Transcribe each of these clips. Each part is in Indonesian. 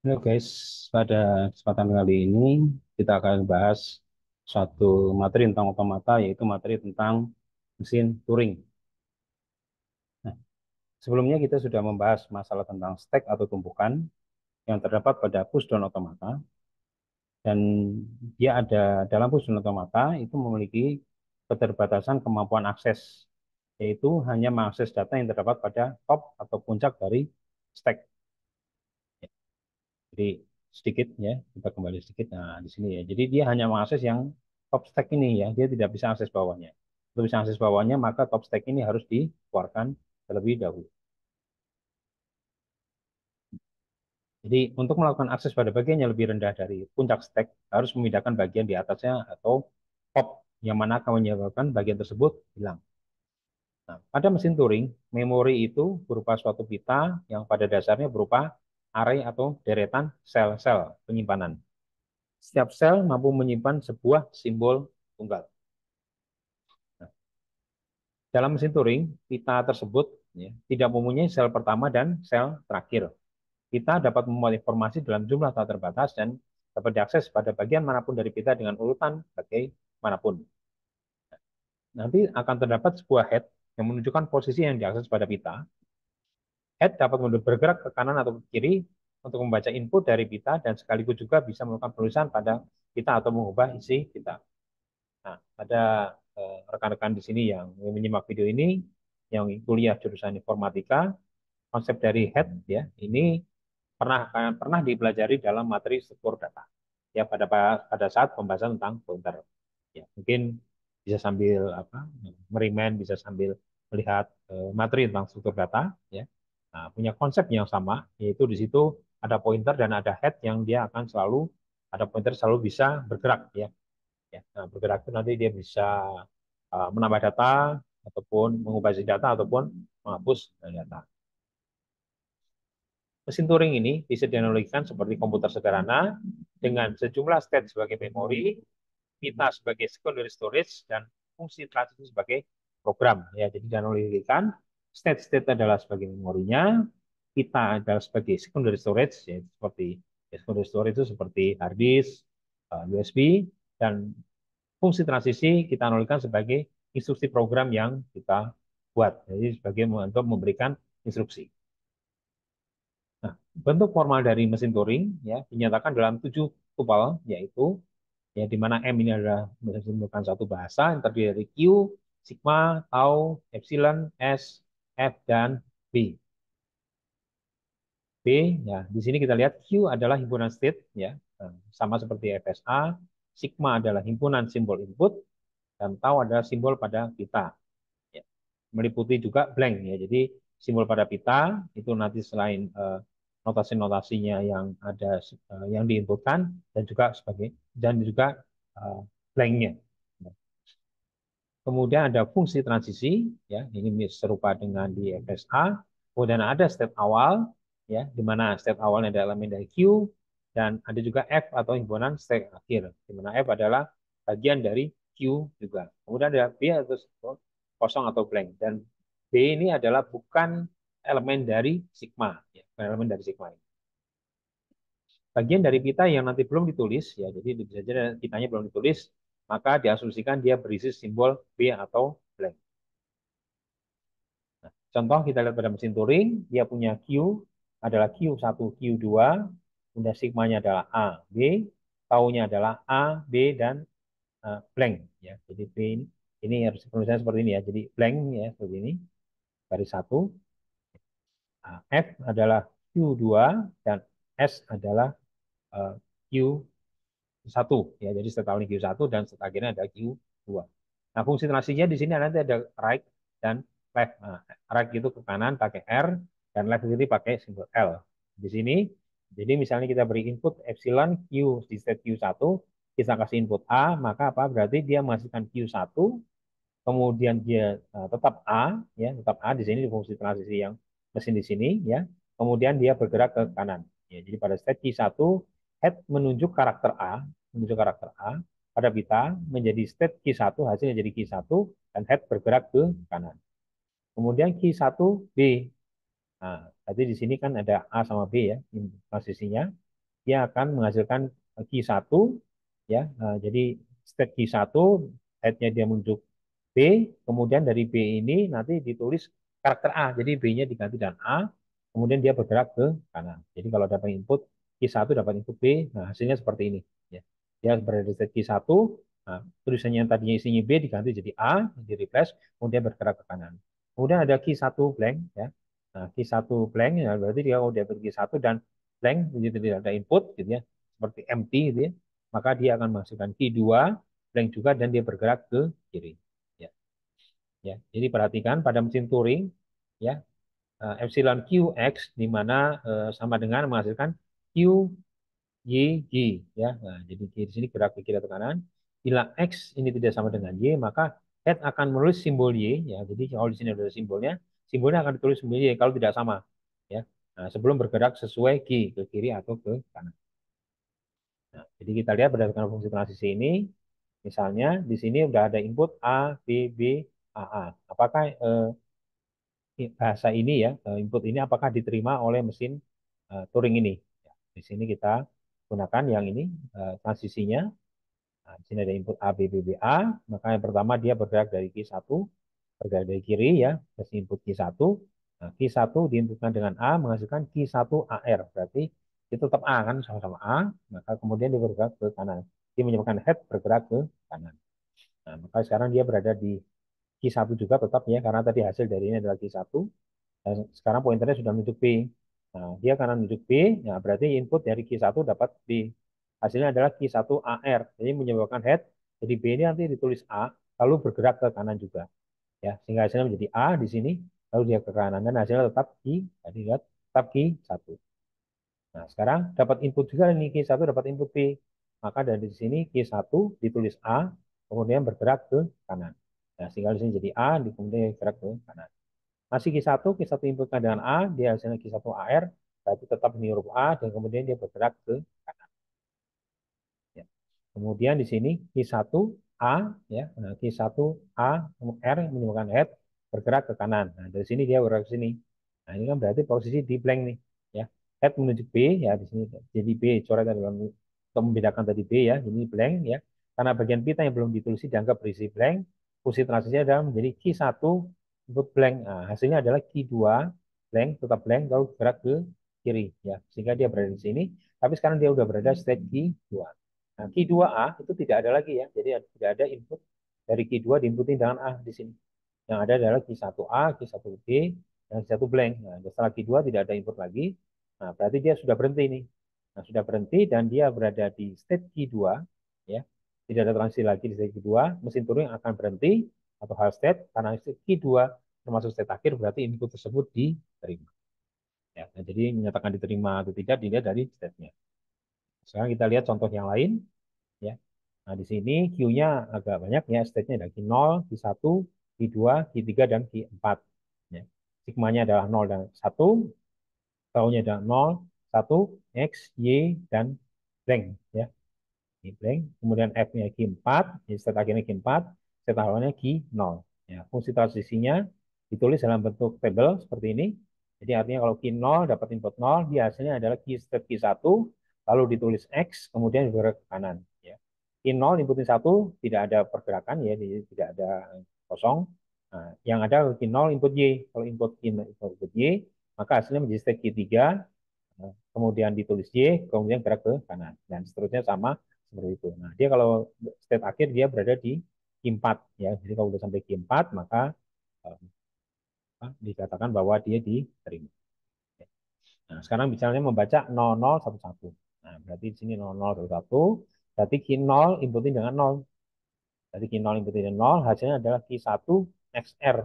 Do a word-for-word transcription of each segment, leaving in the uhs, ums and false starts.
Halo guys, pada kesempatan kali ini kita akan bahas suatu materi tentang otomata, yaitu materi tentang mesin Turing. Nah, sebelumnya kita sudah membahas masalah tentang stack atau tumpukan yang terdapat pada push down otomata, dan dia ada dalam push down otomata itu memiliki keterbatasan kemampuan akses, yaitu hanya mengakses data yang terdapat pada top atau puncak dari stack. Jadi sedikit ya, kita kembali sedikit. Nah, di sini ya. Jadi dia hanya mengakses yang top stack ini ya, dia tidak bisa akses bawahnya. Untuk bisa akses bawahnya, maka top stack ini harus dikeluarkan terlebih dahulu. Jadi untuk melakukan akses pada bagian yang lebih rendah dari puncak stack, harus memindahkan bagian di atasnya atau top, yang mana akan menyebabkan bagian tersebut hilang. Nah, pada mesin Turing, memori itu berupa suatu pita yang pada dasarnya berupa array atau deretan sel-sel penyimpanan. Setiap sel mampu menyimpan sebuah simbol tunggal. Nah, dalam mesin Turing, pita tersebut ya, tidak mempunyai sel pertama dan sel terakhir. Kita dapat memuat informasi dalam jumlah tak terbatas dan dapat diakses pada bagian manapun dari pita dengan urutan bagaimanapun. Nanti akan terdapat sebuah head yang menunjukkan posisi yang diakses pada pita. Head dapat bergerak ke kanan atau ke kiri untuk membaca input dari pita dan sekaligus juga bisa melakukan penulisan pada pita atau mengubah isi pita. Nah, ada eh, rekan-rekan di sini yang menyimak video ini, yang kuliah jurusan informatika, konsep dari head ya, ini pernah pernah dipelajari dalam materi struktur data. Ya, pada pada saat pembahasan tentang pointer. Ya, mungkin bisa sambil apa? Merimen, bisa sambil melihat eh, materi tentang struktur data ya. Nah, punya konsep yang sama, yaitu di situ ada pointer dan ada head yang dia akan selalu ada pointer selalu bisa bergerak ya. Ya, nah, bergerak itu nanti dia bisa uh, menambah data ataupun mengubah isi data ataupun menghapus data. Mesin Turing ini bisa dianalogikan seperti komputer sederhana dengan sejumlah state sebagai memori, pita sebagai secondary storage, dan fungsi transisi sebagai program. Ya, jadi dianalogikan state-state adalah sebagai memorinya, pita adalah sebagai secondary storage, ya, seperti ya, secondary storage itu seperti hard disk, uh, U S B, dan fungsi transisi kita analogikan sebagai instruksi program yang kita buat. Jadi sebagai untuk memberikan instruksi. Nah, bentuk formal dari mesin Turing ya dinyatakan dalam tujuh tupel, yaitu ya di mana M ini adalah merupakan satu bahasa yang terdiri dari Q, sigma, tau, epsilon, S, F, dan B. B ya di sini kita lihat Q adalah himpunan state ya, sama seperti F S A. Sigma adalah himpunan simbol input dan tau adalah simbol pada pita. Ya. Meliputi juga blank ya. Jadi simbol pada pita itu nanti selain uh, notasi-notasinya yang ada uh, yang diinputkan dan juga sebagai dan juga uh, blanknya. Kemudian ada fungsi transisi ya, ini serupa dengan di F S A. Kemudian ada step awal ya, di mana step awalnya ada elemen dari Q dan ada juga F atau himpunan step akhir, di mana F adalah bagian dari Q juga. Kemudian ada B atau kosong atau blank, dan B ini adalah bukan elemen dari sigma ya, bukan elemen dari sigma ini. Bagian dari pita yang nanti belum ditulis ya, jadi bisa saja pitanya belum ditulis, maka diasumsikan dia berisi simbol B atau blank. Nah, contoh kita lihat pada mesin Turing, dia punya Q adalah Q satu, Q dua, kemudian sigmanya adalah A, B, taunya adalah A, B, dan uh, blank ya. Jadi B ini, ini harus penulisannya seperti ini ya. Jadi blank ya seperti ini, garis satu. Nah, F adalah Q dua dan S adalah uh, Q satu ya. Jadi setelah ini Q satu dan setelah akhirnya ada Q dua. Nah, fungsi transisinya di sini nanti ada right dan left. Nah, right itu ke kanan pakai R dan left itu pakai simbol L. Di sini jadi misalnya kita beri input epsilon Q di state Q satu, kita kasih input A, maka apa? Berarti dia menghasilkan Q satu, kemudian dia uh, tetap A ya, tetap A di sini di fungsi transisi yang mesin di sini ya. Kemudian dia bergerak ke kanan. Ya, jadi pada state Q satu head menunjuk karakter A, menunjuk karakter A pada pita menjadi state Q satu, hasilnya jadi Q satu dan head bergerak ke kanan. Kemudian Q satu B. Nah, tadi di sini kan ada A sama B ya, transisinya. dia akan menghasilkan key satu ya. Nah, jadi state key satu headnya dia menuju B, kemudian dari B ini nanti ditulis karakter A. Jadi B-nya diganti dengan A, kemudian dia bergerak ke kanan. Jadi kalau dapat input key satu dapat input B, nah hasilnya seperti ini ya. Dia berada di state key satu, nah, tulisannya yang tadinya isinya B diganti jadi A, di replace, kemudian bergerak ke kanan. Kemudian ada key satu blank ya. Nah, key satu blank ya berarti dia udah ber key satu dan blank jadi tidak ada input gitu ya. Seperti empty gitu ya. Maka dia akan menghasilkan key dua blank juga dan dia bergerak ke kiri. Ya. Ya, jadi perhatikan pada mesin Turing ya, eh, epsilon qx di mana eh, sama dengan menghasilkan q y g ya. Nah, jadi di sini gerak ke kiri atau kanan. Bila x ini tidak sama dengan y, maka head akan menulis simbol y ya. Jadi kalau di sini ada simbolnya, simbolnya akan ditulis simbol y kalau tidak sama ya. Nah, sebelum bergerak sesuai g ke kiri atau ke kanan. Nah, jadi kita lihat berdasarkan fungsi transisi ini, misalnya di sini sudah ada input A, B, B, A, A. Apakah eh, bahasa ini ya, eh, input ini apakah diterima oleh mesin eh, Turing ini? Ya, di sini kita gunakan yang ini eh, transisinya. Nah, di sini ada input A, B, B, B, A. Maka yang pertama dia bergerak dari key satu, bergerak dari kiri ya, kasih input key satu. Nah, key satu diinputkan dengan A menghasilkan key satu A R. Berarti itu tetap A kan, sama-sama A. Maka kemudian dia bergerak ke kanan. Dia menyebabkan head bergerak ke kanan. Nah, maka sekarang dia berada di key satu juga tetap ya, karena tadi hasil dari ini adalah key satu. Dan sekarang pointernya sudah menunjuk B. Nah, dia karena menunjuk B, ya berarti input dari key satu dapat B. Hasilnya adalah key satu A R. Jadi menyebabkan head, jadi B ini nanti ditulis A, lalu bergerak ke kanan juga. Ya, sehingga hasilnya menjadi A di sini, lalu dia ke kanan. Dan hasilnya tetap key, tadi lihat, tetap key satu. Nah, sekarang dapat input juga nih, key satu dapat input B. Maka dari sini key satu ditulis A, kemudian bergerak ke kanan. Nah, sehingga di sini jadi A, kemudian bergerak ke kanan. Masih Q satu, Q satu inputkan dengan A, dia hasilnya Q satu A R, berarti tetap ini huruf A, dan kemudian dia bergerak ke kanan. Ya. Kemudian di sini Q satu A, ya, nah, Q satu A, R menyebabkan head, bergerak ke kanan. Nah, dari sini dia bergerak ke sini. Nah, ini kan berarti posisi di blank nih. Ya. Head menuju B, ya, di sini jadi B, coret dalam untuk membedakan tadi B, ya, ini blank, ya. Karena bagian pita yang belum ditulis dianggap berisi blank, fungsi transisinya adalah menjadi Q satu untuk blank. Nah, hasilnya adalah Q dua blank, tetap blank, lalu gerak ke kiri, ya. Sehingga dia berada di sini, tapi sekarang dia sudah berada state Q dua. Nah, Q dua A itu tidak ada lagi ya. Jadi tidak ada input dari Q dua diinputin dengan A di sini. Yang ada adalah Q satu A, Q satu B, dan Q satu blank. Nah, setelah Q dua tidak ada input lagi. Nah, berarti dia sudah berhenti nih. Nah, sudah berhenti dan dia berada di state Q dua ya. Tidak ada transisi lagi di state Q dua, mesin Turing akan berhenti atau hal state karena state Q dua termasuk state akhir berarti input tersebut diterima. Ya, nah, jadi menyatakan diterima atau tidak dilihat dari state-nya. Sekarang kita lihat contoh yang lain ya. Nah, di sini Q-nya agak banyak ya, state-nya ada Q nol, Q satu, Q dua, Q tiga, dan Q empat. Ya. Sigmanya adalah nol dan satu, taunya adalah nol, satu, X, Y, dan blank. Ya. Ini blank. Kemudian F-nya Q empat, jadi state akhirnya Q empat, state awalnya Q nol. Ya. Fungsi transisinya ditulis dalam bentuk tabel seperti ini. Jadi artinya kalau Q nol dapat input nol, dia hasilnya adalah Q state Q satu, lalu ditulis X, kemudian bergerak ke kanan. Ya. Q nol inputin satu, tidak ada pergerakan, ya, jadi tidak ada kosong. Nah, yang ada Q nol input Y. Kalau input Q input Y, maka hasilnya menjadi state Q tiga, kemudian ditulis Y, kemudian gerak ke kanan. Dan seterusnya sama seperti itu. Nah, dia kalau state akhir dia berada di Q empat. Ya. Jadi kalau sudah sampai Q empat, maka eh, dikatakan bahwa dia diterima. Nah, sekarang bicaranya membaca nol nol satu satu. Nah, berarti di sini nol nol satu satu, berarti Q nol inputin dengan nol. Berarti Q nol inputin dengan nol, hasilnya adalah Q satu X R.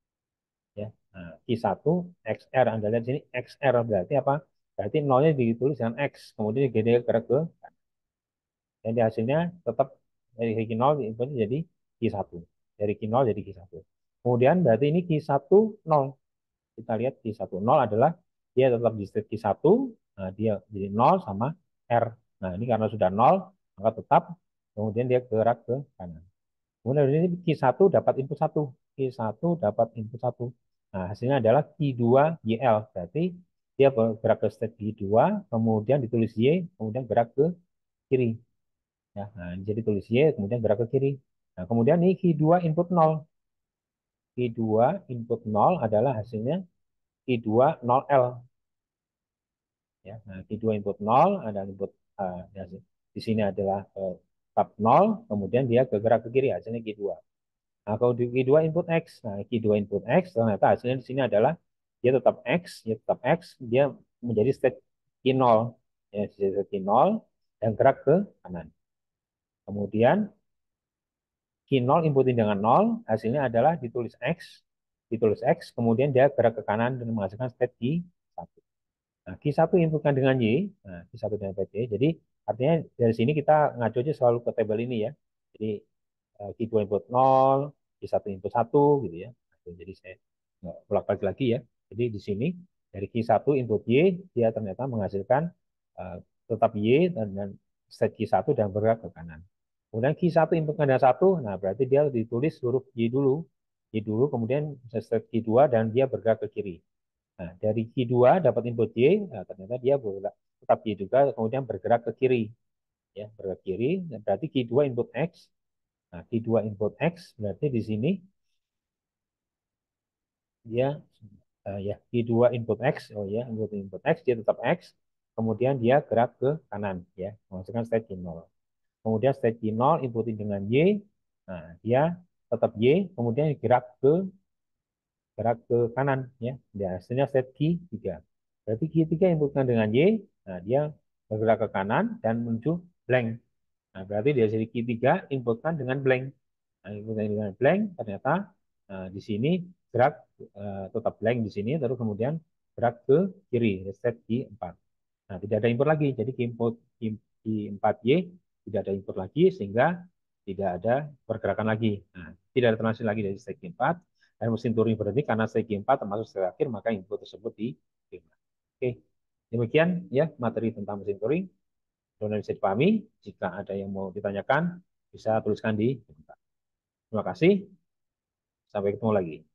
Ya. Nah, Q satu X R, Anda lihat di sini X R berarti apa? Berarti nolnya ditulis dengan X, kemudian dia gerak ke kanan. Jadi hasilnya tetap dari Q nol inputnya jadi Q satu. Dari Q nol jadi Q satu. Kemudian berarti ini Q satu nol. Kita lihat Q satu nol adalah dia tetap di state Q satu, nah dia jadi nol sama R. Nah, ini karena sudah nol, maka tetap, kemudian dia gerak ke kanan. Kemudian dari ini Q satu dapat input satu, Q satu dapat input satu. Nah, hasilnya adalah Q dua Y L, berarti Q dia bergerak ke state Q dua, kemudian ditulis Y, kemudian gerak ke kiri. Ya, nah, jadi tulis Y, kemudian gerak ke kiri. Nah, kemudian ini Q dua input nol. Q dua input nol adalah hasilnya Q dua nol L. Ya, nah, Q dua input nol ada input uh, ya, di sini adalah uh, tab nol, kemudian dia bergerak ke kiri, hasilnya Q dua. Nah, kalau di Q dua input X, nah Q dua input X, ternyata hasilnya di sini adalah dia tetap X, dia tetap X, dia menjadi state Q nol. Ya, state Q nol dan gerak ke kanan. Kemudian Q nol inputin dengan nol, hasilnya adalah ditulis X, ditulis X, kemudian dia gerak ke kanan dan menghasilkan state Q satu. Nah, Q satu inputkan dengan Y, nah, Q satu dengan Y, jadi artinya dari sini kita ngacu aja selalu ke tabel ini ya. Jadi eh, Q dua input nol, Q satu input satu gitu ya. Nah, jadi saya nggak bolak-balik lagi ya. Jadi di sini dari Q satu input Y, dia ternyata menghasilkan uh, tetap Y dan, dan state Q satu dan bergerak ke kanan. Kemudian Q satu input ada satu, nah berarti dia ditulis huruf Y dulu. Y dulu, kemudian state Q dua dan dia bergerak ke kiri. Nah, dari Q dua dapat input Y, nah, ternyata dia bergerak, tetap Y juga, kemudian bergerak ke kiri. Ya, bergerak ke kiri, nah, berarti Q dua input X. Nah, Q dua input X berarti di sini dia uh, ya Q dua input X, oh ya, input input X dia tetap X, kemudian dia gerak ke kanan ya, menghasilkan state Q nol. Kemudian state Q nol inputin dengan Y, nah dia tetap Y, kemudian gerak ke gerak ke kanan ya. Dia hasilnya state Q tiga. Berarti Q tiga inputkan dengan Y, nah dia bergerak ke kanan dan menuju blank. Nah, berarti dari sini Q tiga inputkan dengan blank. Nah, inputkan dengan blank ternyata nah, di sini gerak uh, tetap blank di sini, terus kemudian gerak ke kiri, reset Q empat. Nah, tidak ada input lagi. Jadi input Q empat Y tidak ada input lagi sehingga tidak ada pergerakan lagi. Nah, tidak ada transaksi lagi dari stage empat dan mesin Turing berhenti karena stage empat termasuk stage akhir, maka input tersebut diterima. Oke, demikian ya materi tentang mesin Turing. Mudah-mudahan bisa dipahami. Jika ada yang mau ditanyakan, bisa tuliskan di komentar. Terima kasih. Sampai ketemu lagi.